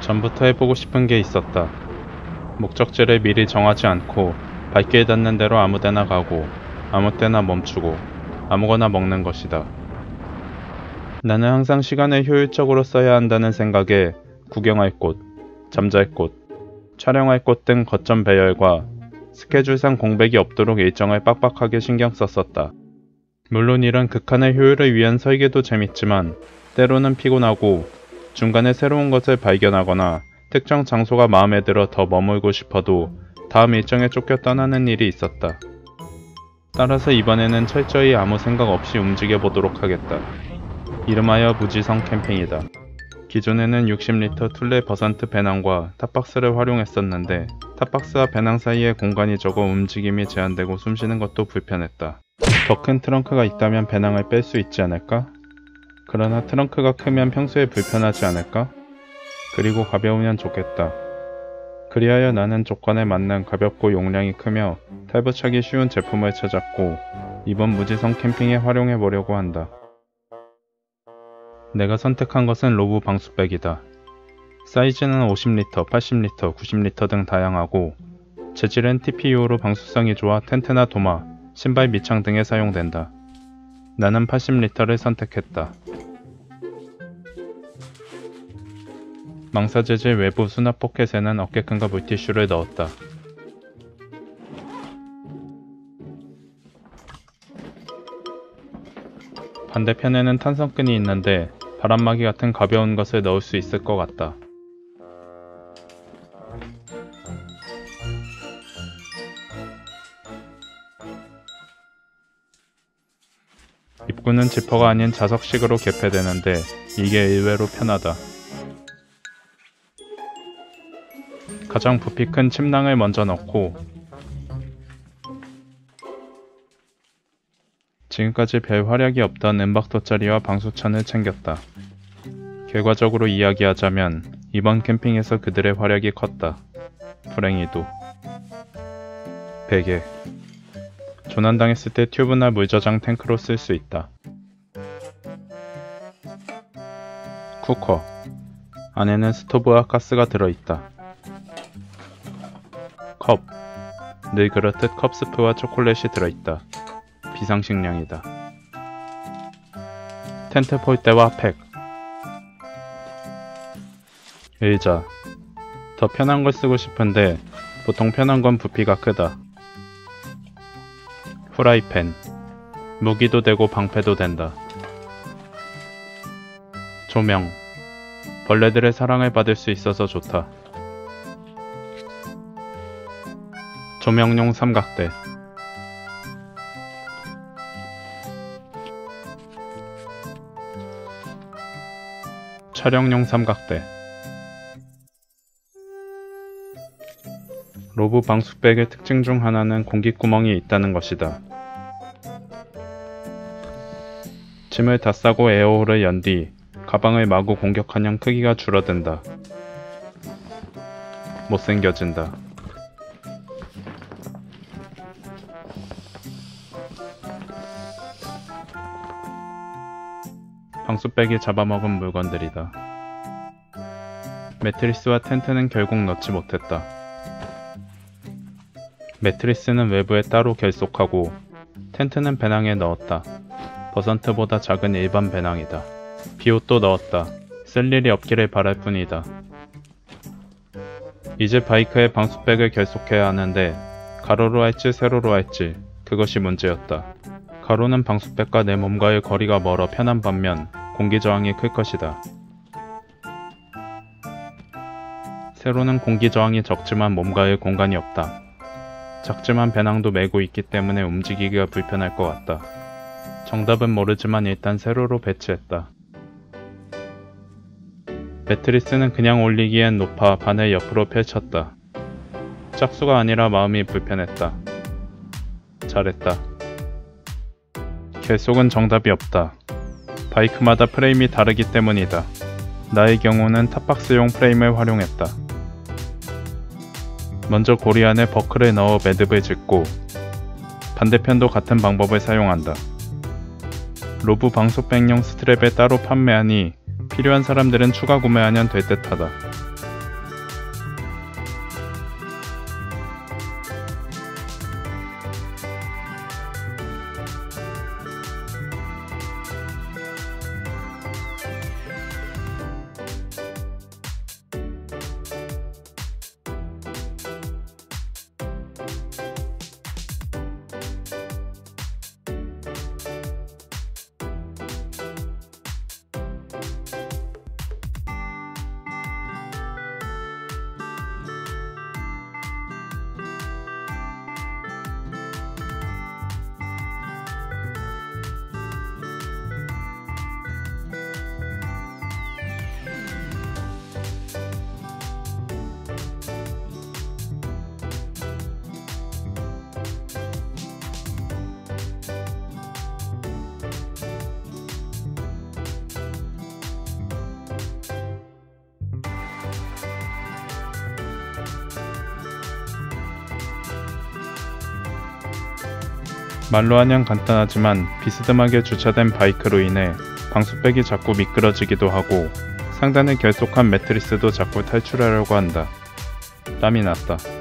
전부터 해보고 싶은 게 있었다. 목적지를 미리 정하지 않고 발길 닿는 대로 아무데나 가고 아무 때나 멈추고 아무거나 먹는 것이다. 나는 항상 시간을 효율적으로 써야 한다는 생각에 구경할 곳, 잠잘 곳, 촬영할 곳 등 거점 배열과 스케줄상 공백이 없도록 일정을 빡빡하게 신경 썼었다. 물론 이런 극한의 효율을 위한 설계도 재밌지만 때로는 피곤하고 중간에 새로운 것을 발견하거나 특정 장소가 마음에 들어 더 머물고 싶어도 다음 일정에 쫓겨 떠나는 일이 있었다. 따라서 이번에는 철저히 아무 생각 없이 움직여 보도록 하겠다. 이름하여 무지성 캠핑이다. 기존에는 60리터 툴레 버선트 배낭과 탑박스를 활용했었는데 탑박스와 배낭 사이에 공간이 적어 움직임이 제한되고 숨쉬는 것도 불편했다. 더 큰 트렁크가 있다면 배낭을 뺄 수 있지 않을까? 그러나 트렁크가 크면 평소에 불편하지 않을까? 그리고 가벼우면 좋겠다. 그리하여 나는 조건에 맞는 가볍고 용량이 크며 탈부착이 쉬운 제품을 찾았고 이번 무지성 캠핑에 활용해 보려고 한다. 내가 선택한 것은 로브 방수백이다. 사이즈는 50리터, 80리터, 90리터 등 다양하고 재질은 TPU로 방수성이 좋아 텐트나 도마, 신발 밑창 등에 사용된다. 나는 80리터를 선택했다. 망사 재질 외부 수납 포켓에는 어깨끈과 물티슈를 넣었다. 반대편에는 탄성끈이 있는데 바람막이 같은 가벼운 것을 넣을 수 있을 것 같다. 입구는 지퍼가 아닌 자석식으로 개폐되는데 이게 의외로 편하다. 가장 부피 큰 침낭을 먼저 넣고 지금까지 별 활약이 없던 은박 돗자리와 방수천을 챙겼다. 결과적으로 이야기하자면 이번 캠핑에서 그들의 활약이 컸다. 불행히도. 베개. 조난당했을 때 튜브나 물저장 탱크로 쓸 수 있다. 쿠커. 안에는 스토브와 가스가 들어있다. 컵. 늘 그렇듯 컵스프와 초콜릿이 들어있다. 비상식량이다. 텐트 폴대와 팩. 의자. 더 편한 걸 쓰고 싶은데 보통 편한 건 부피가 크다. 후라이팬. 무기도 되고 방패도 된다. 조명. 벌레들의 사랑을 받을 수 있어서 좋다. 조명용 삼각대. 촬영용 삼각대. 로브 방수백의 특징 중 하나는 공기구멍이 있다는 것이다. 짐을 다 싸고 에어홀을 연 뒤 가방을 마구 공격하면 크기가 줄어든다. 못생겨진다. 방수백이 잡아먹은 물건들이다. 매트리스와 텐트는 결국 넣지 못했다. 매트리스는 외부에 따로 결속하고 텐트는 배낭에 넣었다. 버선트보다 작은 일반 배낭이다. 비옷도 넣었다. 쓸 일이 없기를 바랄 뿐이다. 이제 바이크에 방수백을 결속해야 하는데 가로로 할지 세로로 할지 그것이 문제였다. 가로는 방수백과 내 몸과의 거리가 멀어 편한 반면 공기저항이 클 것이다. 세로는 공기저항이 적지만 몸과의 공간이 없다. 작지만 배낭도 메고 있기 때문에 움직이기가 불편할 것 같다. 정답은 모르지만 일단 세로로 배치했다. 매트리스는 그냥 올리기엔 높아 반을 옆으로 펼쳤다. 짝수가 아니라 마음이 불편했다. 잘했다. 결속은 정답이 없다. 바이크마다 프레임이 다르기 때문이다. 나의 경우는 탑박스용 프레임을 활용했다. 먼저 고리 안에 버클을 넣어 매듭을 짓고 반대편도 같은 방법을 사용한다. 로브 방수백용 스트랩을 따로 판매하니 필요한 사람들은 추가 구매하면 될 듯하다. 말로 하면 간단하지만 비스듬하게 주차된 바이크로 인해 방수백이 자꾸 미끄러지기도 하고 상단의 결속한 매트리스도 자꾸 탈출하려고 한다. 땀이 났다.